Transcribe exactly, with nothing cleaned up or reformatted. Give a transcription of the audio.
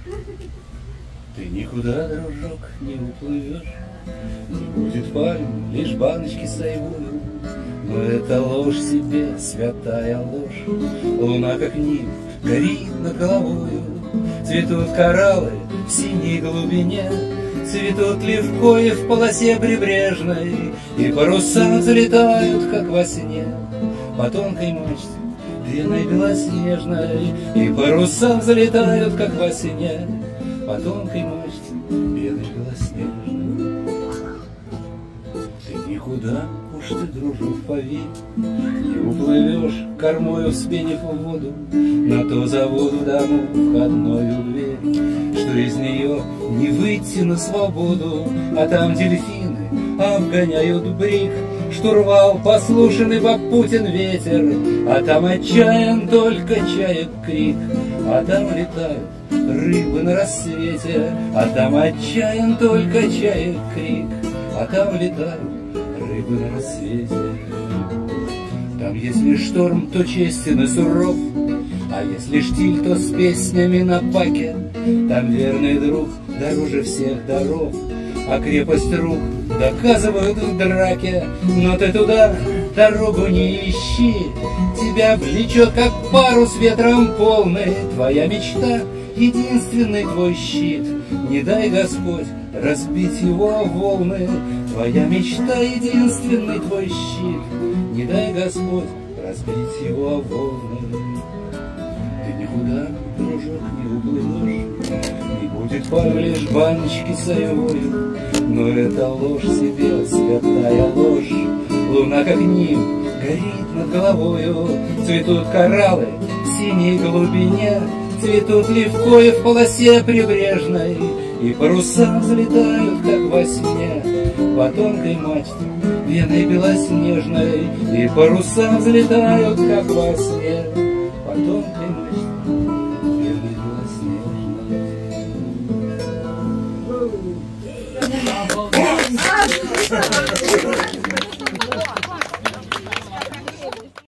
Ты никуда, дружок, не уплывешь, не будет пальм, лишь баночки с айвою. Но это ложь себе, святая ложь. Луна, как нимф, горит над головою. Цветут кораллы в синей глубине, цветут левкои в полосе прибрежной, и паруса взлетают, как во сне, по тонкой мачте длинной белоснежной, и паруса взлетают, как во сне, по тонкой мачте белой белоснежной. Ты никуда уж ты, дружок, поверь, не уплывешь кормою, вспенив в воду, на то заводу дому входную дверь, что из нее не выйти на свободу, а там дельфины обгоняют брик, штурвал послушен и попутен ветер, а там отчаян только чаек крик, а там летают рыбы на рассвете, а там отчаян только чаек крик, а там летают рыбы на рассвете. Там, если шторм, то честен и суров, а если штиль, то с песнями на паке. Там верный друг дороже всех даров, а крепость рук доказывают в драке. Но ты туда дорогу не ищи, тебя влечет, как парус ветром полный, твоя мечта — единственный твой щит. Не дай Господь разбить его о волны, твоя мечта — единственный твой щит. Не дай Господь разбить его о волны. Ты никуда, дружок, не уплывешь, не будет пар, лишь баночки с айвою. Но это ложь себе, святая ложь. Луна, как нимф, горит над головою. Цветут кораллы в синей глубине, цветут левкои в полосе прибрежной, и паруса взлетают, как во сне, по тонкой мачте веной белоснежной, и паруса взлетают, как во сне, по тонкой мачте веной белоснежной.